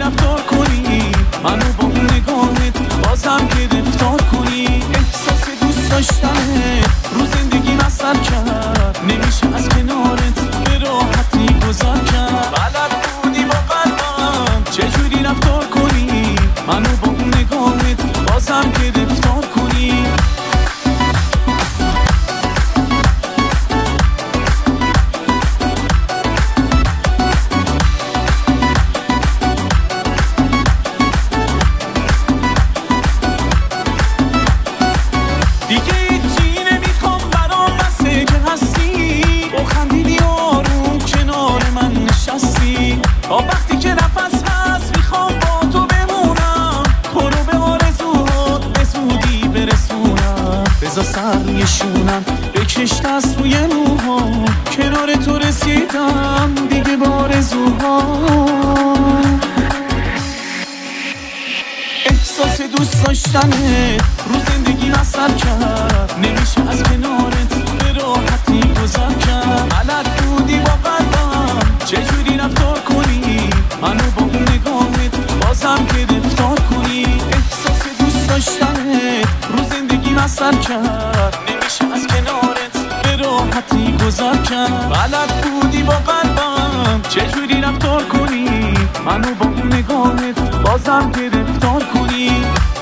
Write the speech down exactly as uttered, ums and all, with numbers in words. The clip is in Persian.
رفتار کنی، منو با اون نگاهت بازم گرفتار کنی. احساس دوست داشتنه رو زندگی اثر کرد، نمیشه از کنارت به راحتی گذار کرد. بلد بودی با قلبم چجوری رفتار کنی، منو با اون نگاهت بازم گرفتار کنی. دیگه هیچی نمیخوام برام بسه که هستی، با خندیدی آروم کنار من نشستی. تا وقتی که نفس هست میخوام با تو بمونم، تو رو به آرزوهات به زودی برسونم. بذار سر روی شونم بکش دست روی موهام، کنار تو رسیدم دیگه به آرزوهام. احساس دوست داشتنه رو زندگی اثر کرد، نمیشه از کنارت به راحتی گذر کرد. بلد بودی با قلبم چجوری رفتار کنی، منو با اون نگاهت بازم گرفتار کنی. احساس دوست داشتنه رو زندگی اثر کرد، نمیشه از کنارت به راحتی گذر کرد. بلد بودی با قلبم چجوری رفتار کنی، منو با اون نگاهت بازم گرفتار کنی.